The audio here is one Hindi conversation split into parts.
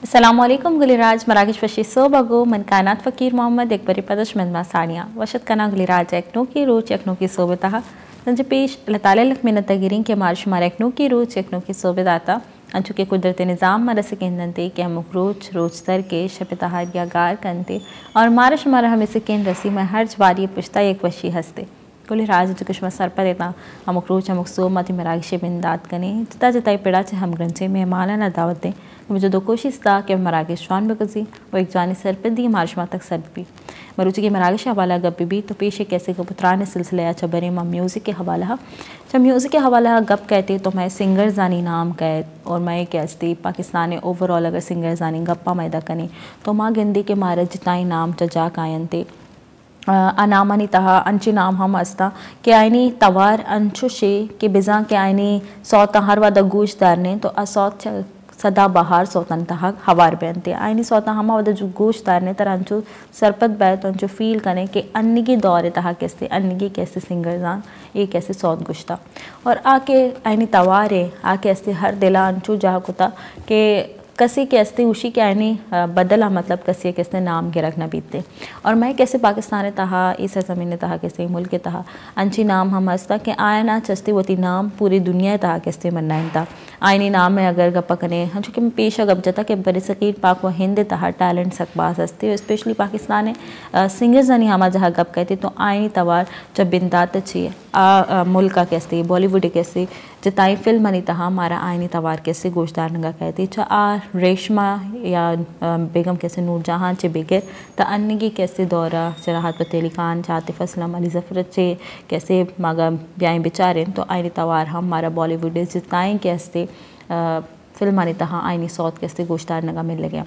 अस्सलामुअलैकुम गुलिराज मराकेश फशी सोबगो मन कायनात फ़कीर मोहम्मद एक बरी पदश मंदमा सानिया वशत कना गुलिराज एकनो की रोच एकनो की सोबता संज पेश लताले लक मिनत गिरिंग के मार्श मार एकनो की रोच एकनो की सोबदाता अंचु के कुदरत निज़ाम मरस केंदनते के हम रोच रोज तर के शपतहार या गार कंते और मारश मार हमें से केन रसी में हर बारी पुश्ता एक वशी हंसते कुल राज जो कुछ सर पर देता हम रोच हम सो मत मरागशे बिंदात कने जिता जिताई पेड़ा चे हम ग्रंथे में माला ना दावत दें मुझे दो कोशिश था कि मरागश जवान बगजी वो एक जवानी सर पर दी मार्शमा तक सर भी मरुचि के मरागश हवाला गप भी तो पेशे कैसे पुत्रान सिलसिले अच्छा बरे माँ म्यूज़िक के हवाला जब म्यूज़िक के हवाला गप कहते तो मैं सिंगर जानी नाम कह और मैं कहती पाकिस्तान ओवरऑल अगर सिंगर जानी गप्पा मैदा कने तो माँ गिंदी के मारे जिताई नाम जा कायन थे अनामानी तहा अंची नाम हम अस्ता के आईनी तवार अंशु शे के बिजा के आईनी सौत हर वाद गूश दारने तो असौत सदा बहार सौतन तहा हवार बेनते आईनी सौता हम वाद जो गूश दारने तर अंशु सरपत बैत अंशु फील करें कि अन्नी की दौरे तहा कैसे अन्नी की कैसे सिंगर जान ये कैसे सौत गुश्ता और आके आईनी तवारे आके ऐसे हर दिला अंशु जहा कुता के कसी कैसे उसी के आने बदला मतलब कसी कैसे नाम के रखना बीतते और मैं कैसे पाकिस्तान तहा इस ज़मीन तहा कैसे मुल्क तहा अंची नाम हम हंसता कि आया ना चस्ती वती नाम पूरी दुनिया तहा कैसे मनाइन था आयनी नाम में अगर गप्पा कने हाँ चूँकि मैं पेशा गप जाता कि बड़े सकीन पाक व हिंद तहा टैलेंट सकबास हंसते स्पेशली पाकिस्तान सिंगर्स जानी हमा जहाँ गप कहते तो आयनी तवार जब बिंदात चाहिए मुल्क का कैसे बॉलीवुड कैसे जिताई फिल्म मनी तहा हमारा आयनी तवार कैसे गोश्तार नंगा कहते आ रेशमा या बेगम कैसे नूरजहां चे बेगर त अन्य की कैसे दौरा राहत फ़तेह अली खान आतिफ असलम अली ज़फ़र चे कैसे मागा ब्याई बेचारे तो आयनी तवार हम हमारा बॉलीवुड जिताएँ कैसे फिल्म मानी तहा आयनी सौत कैसे गोश्तार नगा मिल गया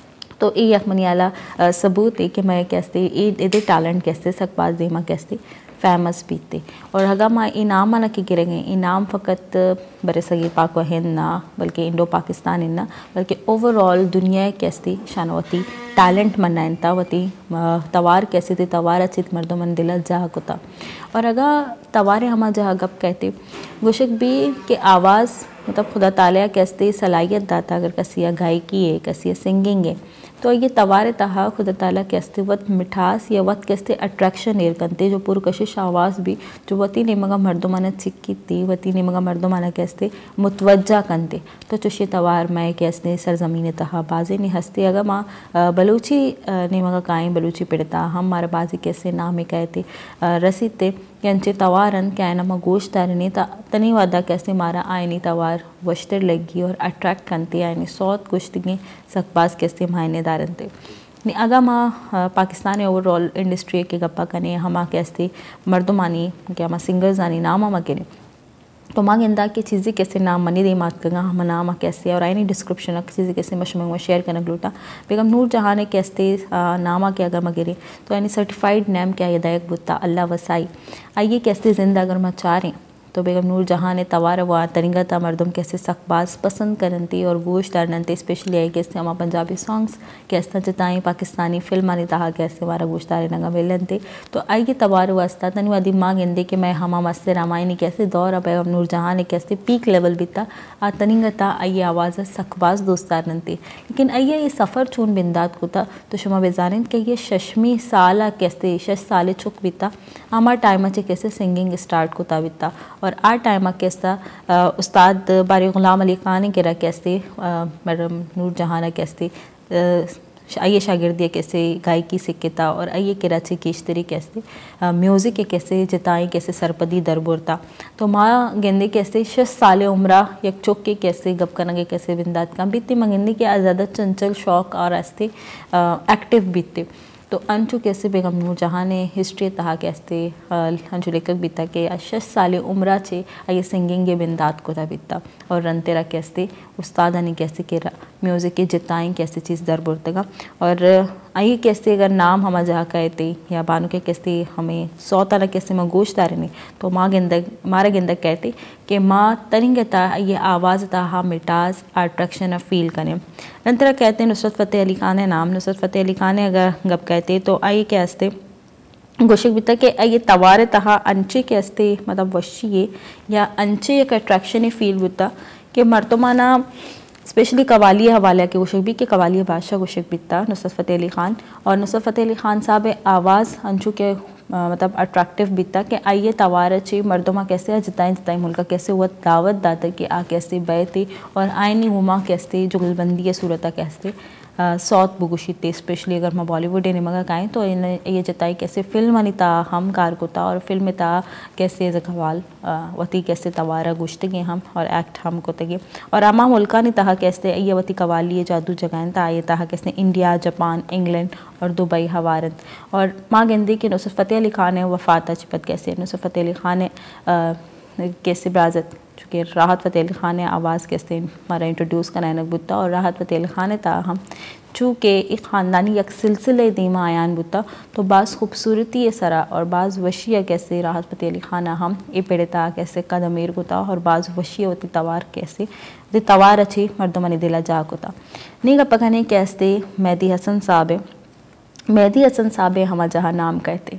तो ये यकमनी आला सबूत है कि मैं कैसे ये टैलेंट कैसे सकबाज दे माँ कैसे फेमस बीते और हगा माँ इनाम ना कि गिरेंगे इनाम फ़कत बरे सगीर पाक व हिंद ना बल्कि इंडो पाकिस्तान ना बल्कि ओवरऑल दुनिया कैसी शानवती टैलेंट मनाइनता वती तवार कैसी थी तवार अच्छी मर्दों मन दिल जहा कुता और अगर तवारे हम जहाँ गप कहते गुशक भी के आवाज़ मतलब खुदा ताला कैसे सलाहियत दाता अगर कसिया गायकी है कसिया सिंगिंग है तो ये तवारे तहा खुदा ताला कैसे वत मिठास या वत कैसे अट्रैक्शन एर करते जो पुरकशिश आवाज़ भी जो वती ने मगा मर्दमाना चिक्की थी वती ने मगा मर्दमाना कैसे मुतवज्जा करते तो चुशी तवार मैं कैसे सरजमीन तहा बाजे ने हंसते अगर माँ बलूची ने मगा काएँ बलूची पिड़ता हम मारा बाजी कैसे नामे कहते रसीते यांचे तवारन क्या नमा गोश्त दारने तनी वादा कैसे मारा आयनी तवार वश्तर लगी और अट्रैक्ट करती आयनी सौत गुश्तगी सकबाज कैसे मायने दारन थे नहीं अगर माँ पाकिस्तान ओवरऑल इंडस्ट्री के गप्पा कने हमा कैसे मर्दमानी क्या माँ सिंगर्स आनी नाम हम अकेले तो माँ गेंदा की चीज़ें कैसे नाम मनी दे मात कगा हम नाम कैसे और आईनी डिस्क्रिप्शन चीज़ें कैसे मशमंग में शेयर करना ग्लूटा बेगम नूर जहाँ ने कैसे नामा के अगर मगेरे तो यानी सर्टिफाइड नेम क्या यदायक बुत्ता अल्लाह वसाई आइए कैसे ज़िंदा अगर मैं चाह रहे तो बेगम नूर जहाँ ने तवार व तरीक़ा मर्दम कैसे सकबाज पसंद करती और गोश दारनते स्पेशली आई कैसे हमारा पंजाबी सॉन्ग्स कैसे जिताई पाकिस्तानी फिल्म आनी तहा कैसे हमारा गोश दारे नगा मिलनते तो आइए तवार वास्ता तनी वादी माँ गेंदे कि मैं हमा मस्त रामायणी कैसे दौर बेगम नूर जहाँ ने कैसे पीक लेवल बीता तनीगता आइए आवाज़ सकबाज दोस्तारनते लेकिन आइए ये सफ़र चून बिंदात कोता तो शुमा बेजानिन कि ये शशमी साला कैसे 6 साल चुक बीता हमारा टाइम अच्छे कैसे सिंगिंग स्टार्ट कोता बीता और आ टाइम कैसा उस्ताद बारी ग़ुलाम अली खान के कैसे मैडम नूर जहाँ कैसे आइए शागिर्दी कैसे गायकी सीखता और आइए कराची केशतरी कैसे म्यूज़िक के कैसे जिताई कैसे सरपदी दरबोरता तो माँ गेंदे कैसे 6 साल उम्र यक चौक के कैसे गप करना कैसे बिंदात का बीतते मंगेंदे के ज़्यादा चंचल शौक और आस्ते एक्टिव बीतते तो अंशु कैसे बेगम नूर जहाँ ने हिस्ट्री तहा कैसे अंशु लेखक बीता के 6 साल उम्र चे आइए सिंगिंग के बिंदात को था बीता और रन तेरा कैसे उस्ताद ने कैसे के म्यूज़िक के जिताएँ कैसे चीज़ दरबोरतगा और आइए कैसे अगर नाम हम जहाँ कहते या बानू के कैसे हमें 100 तरह कैसे माँ गोश्त दारे नहीं तो माँ गेंदक मारा गेंदक कहते कि माँ तरीक़ा ये आवाज़ तहा मिठास अट्रैक्शन फील करें नंतर कहते हैं नुसरत फ़तेह अली खान है नाम नुसरत फ़तेह अली खान है अगर गप कहते तो आइए क्या हंसते गोशिक बीता के ये तवारे तहा अंचे के हंसते मतलब वशी या अंचे एक अट्रैक्शन फील होता कि मर्तमाना स्पेशली कवाली हवाला के गुशक भी के कवाली बादशाह गुशक बिता नुसरत फ़तेह अली ख़ान। और नुसरत फ़तेह अली ख़ान साहब आवाज़ अंशु के मतलब अट्रैक्टिव बिता कि आइए तवार अच्छी मर्दों कैसे जिताएँ जिताएँ मुल्क कैसे हुआ दावत दाता कि आ कैसे बैठी और आइनी हुमा कैसे जुगलबंदी सूरत कैसे सौत बुगुशी थे। स्पेशली अगर मैं बॉलीवुड ने मगा गाएँ तो इन्हें ये जताई कैसे फिल्म अनिता हम कार को था और फिल्म था कैसे जखवाल वती कैसे तवारा गुश्तगे हम और एक्ट हम को तगे और अमा मुल्का ने तहा कैसे ये वती कवाली जादू जगह था ये तहा कैसे इंडिया जापान इंग्लैंड और दुबई हवारत। और माँ गेंदी के नुसरत फ़तेह अली ख़ान है वफ़ात चिपत कैसे नुसरत फ़तेह अली ख़ान है कैसे ब्राज़त चूँकि राहत फ़तेह अली ख़ान आवाज़ कैसे हमारा इंट्रोड्यूस कराने बुता और राहत फ़तेह अली ख़ान था हम चूँकि एक ख़ानदानी एक सिलसिले दीमा आयान बुता तो बाज़ खूबसूरती सरा और बाज़ वशिया कैसे राहत फ़तेह अली ख़ान हम ए पेड़ता कैसे कदमीर गुता और बाज़ वशिया होती तवार कैसे दी तवार अच्छी मर्दमनी दिला जा गुता नहीं का पकाने कैसे मेहदी हसन साहब है। मेहदी हसन साहब हम जहाँ नाम कहते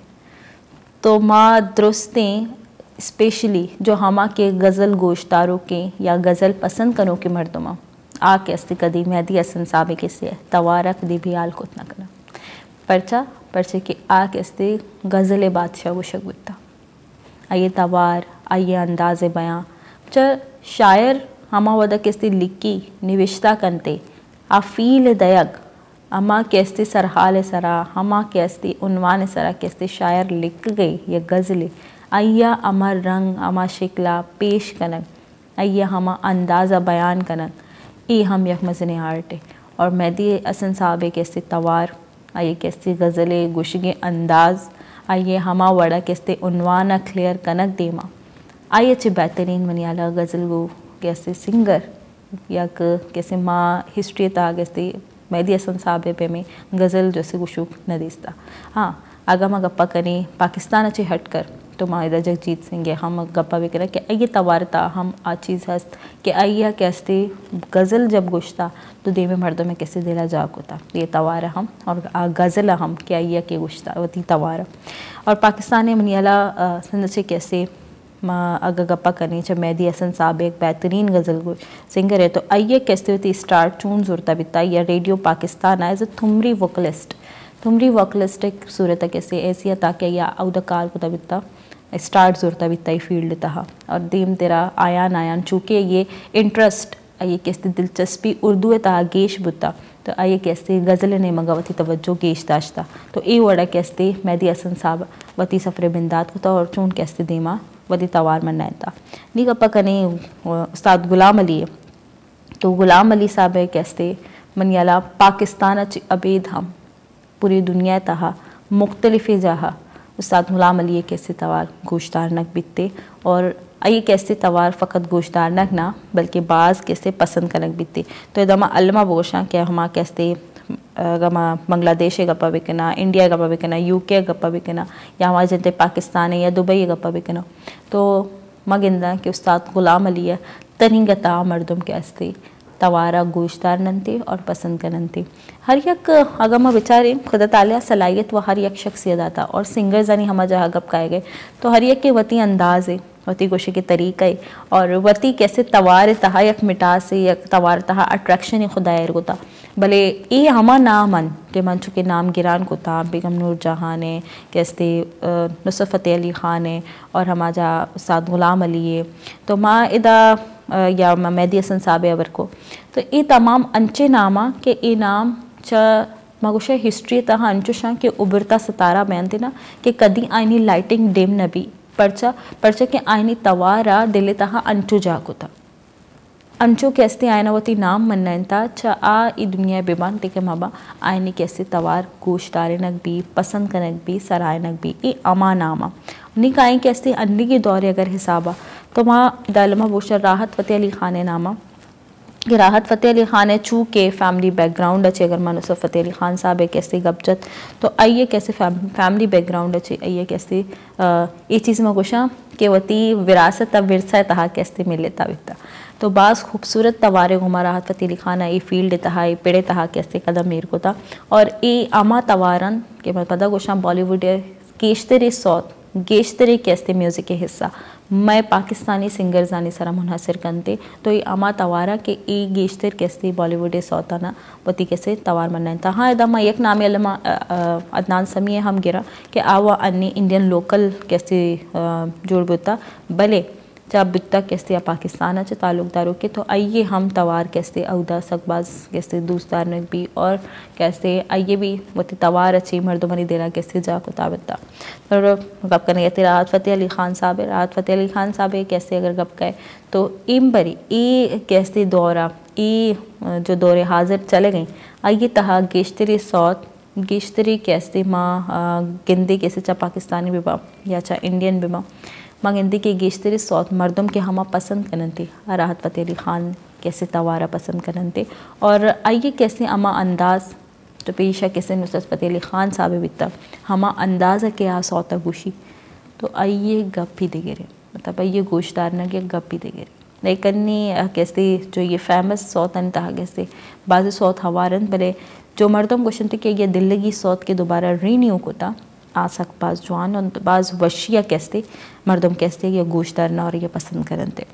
तो माँ दुरुस्तें स्पेशली जो हमा के गज़ल गोश्तारों के या गज़ल पसंद करो के मर्दमा आ कैसे कदी मेहदी हसन साहब कैसे तवारा कदी भी आल खुद ना करना पर्चा पर्चे के आ कैसे गज़ल बादशाह गुशक बिता आइए तवार आइए अंदाज़ बयां च शायर हमा वदा कैसे लिखी निविश्ता करते आ फील दयग अमा कैसे सरहाल सरा हमा कैसे उन्वान सरा कैसे शायर लिख गई ये गज़लें अय्या अमर रंग अमा शिकला पेश कनक अय्या हमा अंदाज़ा बयान कनक ये हम यक मज़ने आर्ट है। और मेहदी हसन साहब कैसे तवार आइए कैसे गज़ले गुशगे अंदाज़ आइए हमा वड़ा कैसे उन्वाना क्लियर कनक देमा आइए अच्छे बेहतरीन मनियाला गज़ल गो कैसे सिंगर या कैसे माँ हिस्ट्री था कैसे मेहदी हसन साहब पे में गज़ल जैसे गुशुक न दिसता। हाँ अगर मैं गप्पा करें पाकिस्तान अच्छे हट कर तो माहिदा जगजीत सिंह है हम गप्पा भी करें कि आइए तवारता हम आ चीज़ हस्त कि आइया कैसे गज़ल जब गुश्ता तो दे में मर्दों में कैसे दिला जाक होता ये तवारा हम और गज़ल हम कि आइया के गुश्ता वती तवारा। और पाकिस्तान मनियाला से कैसे माँ अगर गप्पा करनी जब मेहदी हसन साहब एक बेहतरीन गज़ल सिंगर है तो आइए कैसे होती स्टार चून जुरता बिता या radio Pakistan as a thumri vocalist एक सूरत कैसे ऐसी ताकि या अवदकार को तबिता स्टार्ट जुरता बिता फील्ड तहा और दीम तेरा आयान चूँकि ये इंटरेस्ट आइए कैसे दिलचस्पी उर्दू तहा गेश बुता तो आइए कैसे गज़ल ने मगावती तवज्जो गेश दाश्ता तो ये वड़ा कैसे मेहदी हसन साहब वती सफ़र बिंदात को और चून कैसे दीमा वदी तवार मन था नी गप्पा कने उस्ताद गुलाम अली है तो गुलाम अली साहब है कैसे मनियाला पाकिस्तान अबेद हम पूरी दुनिया तहा मुख्तलिफ जहा उस्ताद गुलाम अली कैसे तवार गोश्तार नक बिकते और आइए कैसे तवार फ़कत गोश्तार नक ना बल्कि बाज़ कैसे पसंद करनक बिकते तो एकदम अलमा बोशा क्या हम कैसे गमा बांग्लादेश गप्पा बिकना इंडिया गप्पा बिकना यूके गप्पा बिकना या हमारे जनते पाकिस्तान है या दुबई गप्पा बिकना तो मगिंदा कि उस्ताद गुलाम अली है तनिंगता मर्दम के अस्ते तवारा गोश्तार नंते और पसंद करनते हर यक अगर मैं बेचारे खुदा ताला सलाहियत व हर यक शख्सियत आता और सिंगर जानी हम जहाँ गप गाए गए तो हर यक के वती अंदाज़ है वती गोशे के तरीक़ा है और वती कैसे तवार तहा यक मिटास है यक तवार तहा अट्रैक्शन खुदायर होता भले ये हमा नामन के मन चुके नाम गिरान को था बेगम नूर जहान है कैसे नुसरत फ़तेह अली ख़ान है और हमा जा उस्ताद गुलाम अली है तो माँ इदा या मेहदी हसन साहब अवर को तो ये तमाम अंचे नामा के ये नाम च मगुशा हिस्ट्री तहा अंचुशा के उभरता सितारा बयान थे ना कि कदी आईनी लाइटिंग डिम नबी पर्चा के आईनी तवारा दिले तहा अंचु जाको था अंचो कैसे आयनावती नाम मन्नता च आ ई दुनिया बेबान ते के माबा आयनी कैसे तवार गोश्तारे नक भी पसंद करनक भी सराय नक भी ए अमा नामा निक आई कैसे अन्नी के दौरे अगर हिसाबा तो वहाँ दालमा बोशा राहत फ़तेह अली ख़ान नामा कि राहत फ़तेह अली ख़ान चूँकि फैमिली बैकग्राउंड अच्छे अगर मैं नुसरत फ़तेह अली ख़ान साहब है कैसे गपचत तो आइए कैसे फैमिली बैकग्राउंड अच्छे आइए कैसे ये चीज़ में गुशा कि वती विरासत विरसा तहा कैसे मिले तविता तो बाज़ खूबसूरत तवारे घुमा राहत फ़तेह अली ख़ान ये फील्ड तहा ये पेड़े तहा कैसे कदम मेर को था और ये आमा तवारन के मैं पता गुशा बॉलीवुड गेश्तरे सौत गेश्तरे कैसे म्यूज़िक के हिस्सा मैं पाकिस्तानी सिंगर्स आनी सरा मुनहसर कंते तो ये अमा तवारा के ई गेश्तर कैसे बॉलीवुड सौताना वती कैसे तवार मनाइन था। हाँ इदा एक नाम अलमा अदनान समी हम गिरा कि आवा अन्य इंडियन लोकल कैसे जोड़ बुता भले जब बुता कैसे पाकिस्तान अच्छे ताल्लुकदारों के तो आइए हम तवार कैसे अवदा सकबाज कैसे दोस्तार ने भी और कैसे आइए भी वती तवार अच्छी मर्दमनी देना कैसे जा कुताबता और गप करने गए राहत फ़तेह अली ख़ान साहब राहत फ़तेह अली ख़ान साहब कैसे अगर गप गए तो इम बरी ई कैसे दौरा ई जो दौरे हाजिर चले गई आइए तहा गेश्तरी सौत गेश्तरी कैसे माँ गिंदी कैसे चा पाकिस्तानी बिबा या चा इंडियन बिबा माँ गिंदी के गेश्तरी सौत मर्दम के हमा पसंद करनते राहत फ़तेह अली ख़ान कैसे तवारा पसंद करनते और आइए कैसे अमा अंदाज़ तो पेशा कैसे नुसरत फ़तेह अली ख़ान साहब बिता हमा अंदाज़ के आ सौता गुशी तो आइए गप ही दे गिरे मतलब आइए गोश्तदार न के गप ही दे गिरे लेकिन कैसे जो ये फेमस सौत तहा कैसे बाज़ सौत हवारन भले जो मर्दम क्वेश्चन थे कि ये दिल्लगी सौत के दोबारा रीन्यू कोता आ सक बाज़ जवान और बाज़ वशिया कैसे मर्दम कैसे ये गोश्तदार न और ये पसंद करते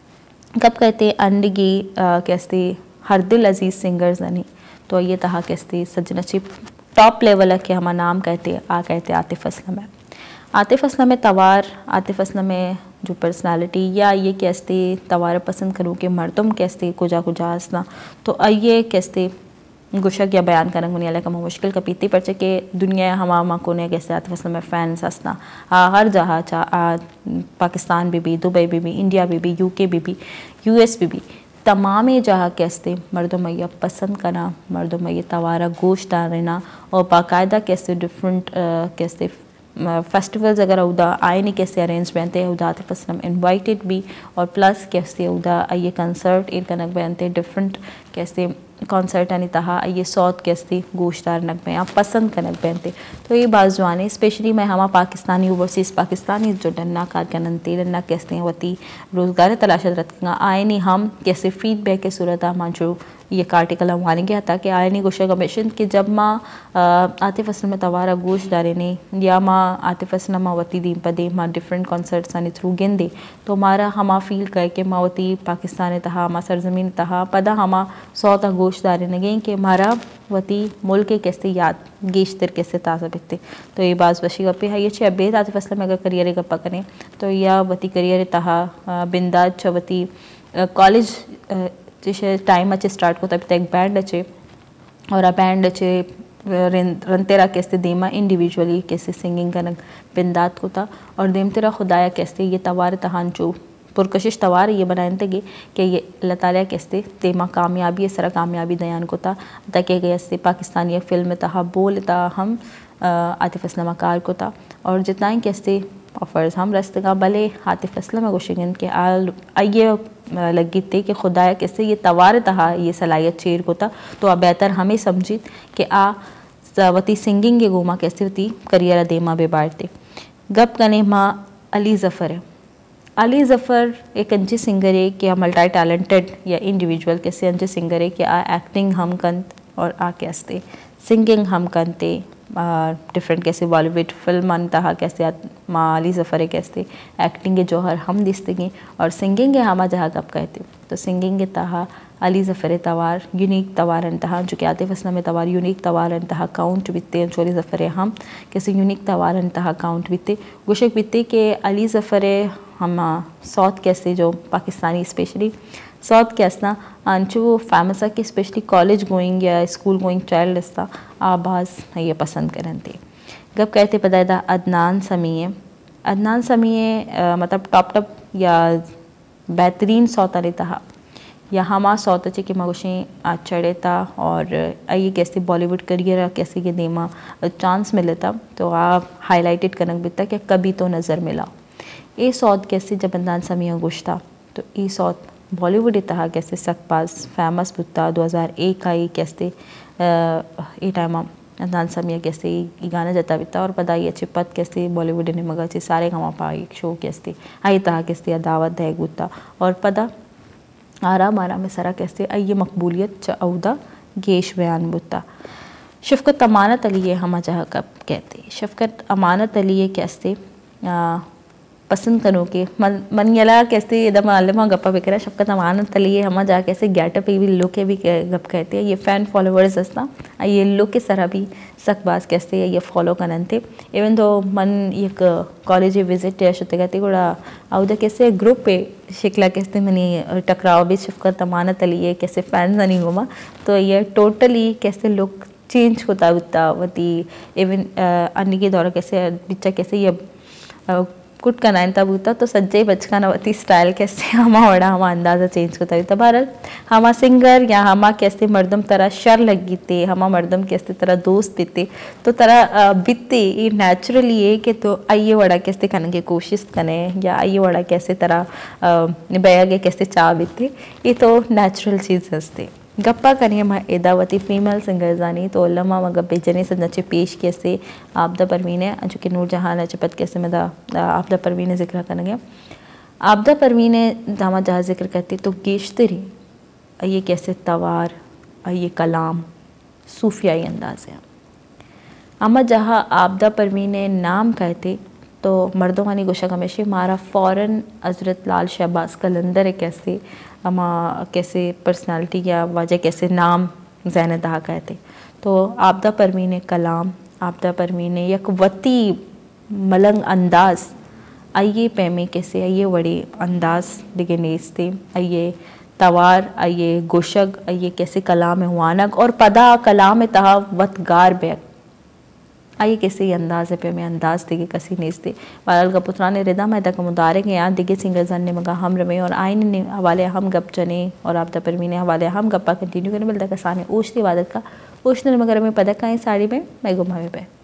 कब कहते अंडगी कैसे हर दिल अजीज़ सिंगर्स नहीं तो ये तहा कैसे सजनची टॉप लेवल के हमारा नाम कहते कहते आतिफ़ असलम है। आतिफ़ असलम में तवार आतिफ़ असलम में जो पर्सनालिटी या ये कैसे तवार पसंद करूँ कि मर्दम कैसे कुजा कुजा हंसना तो आइए कैसे गुशक या बयान करना मुनिया का मुश्किल कपीती परचे के दुनिया हमा को ने कैसे आतिफ़ असलम में फ़ैन्स हंसना हर जहाँ चाह पाकिस्तान भी दुबई भी इंडिया भी UK भी US भी तमाम जहाँ कैसे मर्दों मैया पसंद करना मर्दों मैया तवारा गोश्त डालना और बाकायदा कैसे डिफरेंट कैसे फेस्टिवल्स अगर उदा आए नहीं कैसे अरेंज बनते हैं उदा आतिफ़ असलम इनवाइटेड भी और प्लस कैसे उदा ये कंसर्ट एर कनक बनते डिफरेंट कैसे कॉन्सर्ट आनी तहा ये सौत कैसे गोश्तदार नक में आप पसंद कनक बनते तो ये बाज़ जवाने स्पेशली मैं हमा पाकिस्तानी ओवरसीज़ पाकिस्तानी जो डन्ना कार कनते डन्ना कैसे वती रोज़गार तलाशत रखा आए नहीं हम कैसे फीडबैक के सूरत मानचो ये आर्टिकल हम वाने गया था कि आए नहीं गोशा कमीशन कि जब माँ आतिफ़ असलम तवारा गोश्त डारे ने या माँ आतिफ़ असलम वती दीम पदे माँ डिफरेंट कॉन्सर्ट्स आने थ्रू गिंदे तो हमारा हमा फील कर के माँ वती पाकिस्तान तहा माँ सरजमीन तहा पदा हमा सौता गोश्त डारे ने गई कि हमारा वती मुल्क कैसे याद गेश्तर कैसे ताज़ा बिकते तो ये बाज़ वशी गप्पे है ये छे अबेद आतिफ़ असलम अगर करियर गप्पा करें तो या वती करियर तहा बिंदाज छवती कॉलेज जिसे टाइम अच्छे स्टार्ट को तब तक बैंड अच्छे और आ बैंड अच्छे रंतेरा कैसे देमा इंडिविजुअली कैसे सिंगिंग करना बिंदात को था और देम तेरा खुदाया कैसे ये तवार तहानचो पुरकशिश तवार ये बनाए थे कि ये अल्लाह ताला कैसे तेमा कामयाबी सरा कामयाबी दयान को था ताकि कैसे पाकिस्तानी फिल्म तहा बोल था हम आतिफ़ असलम कार को था और जितना ही कैसे ऑफर्स हम रस्ते का भले आतिफ़ असलम गोशिगन के आइए लगी थे कि खुदाया कैसे ये तवार तहा ये सलाहियत शेर को था तो अब बेहतर हमें समझित कि वती सिंगिंग के गोमा कैसे होती करियर देमा बेबारते गप कने माँ अली ज़फ़र है। अली ज़फ़र एक अच्छी सिंगर है कि मल्टी टैलेंटेड या इंडिविजुअल कैसे अच्छे सिंगर है कि एक्टिंग हम कंत और कैसे सिंगिंग हम कंते डिफरेंट कैसे बॉलीवुड फिल्म तहा कैसे माँ अली ज़फ़र कैसे एक्टिंग के जौहर हम दिसते और सिंगिंग के हमा जहाँ कब कहते तो सिंगिंग के तहा अली ज़फ़र तवार यूनिक तवार तहा जो कि आतिफ़ असलम तवार यूनिक तवार तहा काउंट बीते अली ज़फ़र हम कैसे यूनिक तवार तहा काउंट बीते गुशक बीते कि अली ज़फ़र हम सौत कैसे जो पाकिस्तानी स्पेशली सौत कैसना अंचो फेमस है कि स्पेशली कॉलेज गोइंग या स्कूल गोइंग चाइल्ड इसता आबाज ये पसंद करते गब कहते पता अदनान समीए मतलब टॉप या बेहतरीन सौता तहा या हमा सौत अच्छे कि मगुशें चढ़े था और ये कैसे बॉलीवुड करियर कैसे ये देमा चांस मिले था तो आप हाईलाइटेड कनक बिता कि कभी तो नज़र मिला ये सौत कैसे जब अदनान समीए गुश्ता तो ये सौत बॉलीवुड तहा कैसे सकपास फेमस बुता 2001 का ये कैसे ये टाइम अदनान समीए कैसे ये गाना जता बिता और पता ये अच्छे पद कैसे बॉलीवुड ने मगर अच्छे सारे गमा पा एक शो कैसे आई तहा कैसे दावत है बुता और पता आराम सरा कैसे ये मकबूलियत चौदा गेश बयान बुता शफ़क़त अमानत अली हम जहाँ कब कहते शफ़क़त अमानत अली कैसे पसंद करूँ कि मन यला कैसे एकदम आलमा गप्पा बिकरा शफकत अमान तलिए हम जा कैसे गैटअप भी लोग के भी गप कहते हैं ये फ़ैन फॉलोवर्स असता ये लोग के सरा भी सकबाज कैसे ये फॉलो करनते इवन दो मन एक कॉलेज विजिट शुते गति కూడా అవుదా कैसे ग्रुप पे शिकला कैसे मनी टकराव भी शफकत अमान तलिए कैसे फैंस नहीं हुआ तो ये टोटली कैसे लोग चेंज होता वती इवन अन्य के दौरा कैसे बिच्चा कैसे ये कुट का नाइन तब होता तो सज्जे बचका नवती स्टाइल कैसे हमा वड़ा हमा अंदाज़ा चेंज होता है भारत हमा सिंगर या हमा कैसे मर्दम तरह शर लगी थे हमा मर्दम कैसे तरह दोस्त बीते तो तरह बीते ये नेचुरली है कि तो आइए वड़ा कैसे करने की कोशिश करें या आइए वड़ा कैसे तरह निभाया गया कैसे चाह बीते ये तो नेचुरल चीज़ हंसते गप्पा करिए मैं एदावती फीमेल सिंगर जानी तो लम्मा मगर बेजने से नचे पेश कैसे आपदा परवीन है जो कि नूरजहां नचपत कैसे मैं आपदा परवीन जिक्र करेंगे आपदा परवीन दामा जहाँ जिक्र करती तो गेश्तरी ये कैसे तवार ये कलाम सूफियाई अंदाज है अमा जहाँ आपदा परवीन नाम कहते तो मर्दों गोशा हमेशा मारा फ़ौरन हज़रत लाल शहबाज कलंदर है कैसे अमा कैसे पर्सनालिटी या वजह कैसे नाम जैन दहा कहते तो आपदा परवीन कलाम आपदा परवीन यक वती मलंग अंदाज आइए पैमे कैसे आइए वड़े अंदाज दिगे नेस्ते आइए तवार आइए गोशग आइए कैसे कलाम हुआनक और पदा कलाम तहा वत गार बैग आइए कैसे ये अंदाज़ है पे मैं अंदाज़ दिगे कसी नेस्ते वाल गपुत्रा ने रिदा मैं तक मुदारे के यहाँ दिगे सिंगर जन ने मगा हम रमे और आइन ने हवाले हम गप चने और आपदा परवीन हवाले हम गप्पा कंटिन्यू करने मिलता कसाने ओशती वादत का ओशने मगर में पदक का साड़ी में मैं गुमावे पे